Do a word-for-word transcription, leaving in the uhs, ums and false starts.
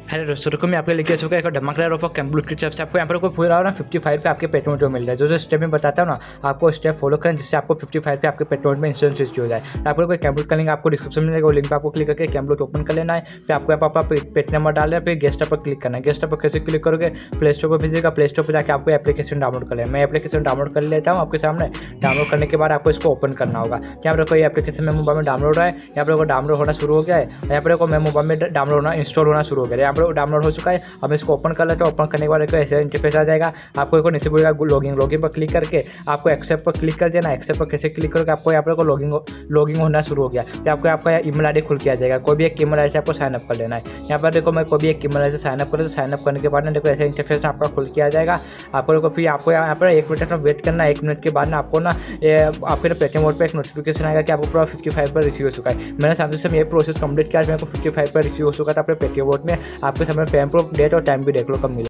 Hello दोस्तों, रुको मैं आपके लेके आ चुका है एक धमाकेदार ऑफर कैम्ब्लूट की तरफ से। आपको यहाँ पर कोई पूरा ना फिफ्टी फाइव पे आपके पेट्रोल में मिल रहा है। जो जो स्टेप में बताता हूँ ना, आपको स्टेप फॉलो करें जिससे आपको फिफ्टी फाइव पे आपके पेट्रोल में इंस्टेंट स्विच हो जाए। तो आपको कोई कैम्ब्लूट का लिंक आपको डिस्क्रिप्शन में मिलेगा, वो लिंक पर आपको क्लिक करके कैम्ब्लूट ओपन कर लेना है। फिर आपको यहाँ पर पेट नंबर डालना है, फिर गेस्ट पर क्लिक करना है। गेस्ट पर कैसे क्लिक करोगे, प्ले स्टोर पर भेजिएगा। प्ले स्टोर पर जाकर आपको एप्लीकेशन डाउनलोड कर लेना। मैं एप्लीकेशन डाउनलोड कर लेता हूँ आपके सामने। डाउनलोड करने के बाद आपको इसको ओपन करना होगा। यहाँ पर कोई एप्लीकेशन मेरे मोबाइल में डाउनलोड है, यहाँ पर डाउनलोड होना शुरू हो गया है। यहाँ पर मेरे मोबाइल में डाउनलोड होना इंस्टॉल होना शुरू हो गया है। यहाँ पर डाउनलोड हो चुका है। अब इसको ओपन कर लेते हैं। ओपन करने के बाद एक ऐसा इंटरफेस आ जाएगा। आपको एक नीचे बोलेगा लॉगिन। लॉगिन पर क्लिक करके आपको एक्सेप्ट पर क्लिक कर देना। एक्सेप्ट पर कैसे क्लिक करोगे, आपको यहाँ पर लॉगिन लॉगिन होना शुरू हो गया। फिर आपको आपका ईमेल आईडी खुल के आ जाएगा। कोई भी एक ईमेल आईडी से आपको साइनअप कर लेना है। यहाँ पर देखो मैं कोई भी एक ईमेल आईडी से साइनअप करूँ तो साइनअप करने के बाद ना देखो ऐसा इंटरफेस आपका खुल के आ जाएगा। आपको देखो फिर आपको यहाँ पर एक मिनट का वेट करना है। एक मिनट के बाद ना आपको ना आपके पेटीएम वॉलेट पर एक नोटिफिकेशन आएगा कि आपको पूरा फिफ्टी फाइव पर रिसीव हो चुका है। मैंने सामने से ये प्रोसेस कंप्लीट किया, मेरे को फिफ्टी फाइव पर रिसीव हो चुका था अपने पेटीएम वॉलेट में। आपके समय पेमेंट प्रूफ डेट और टाइम भी देख लो कब मिले।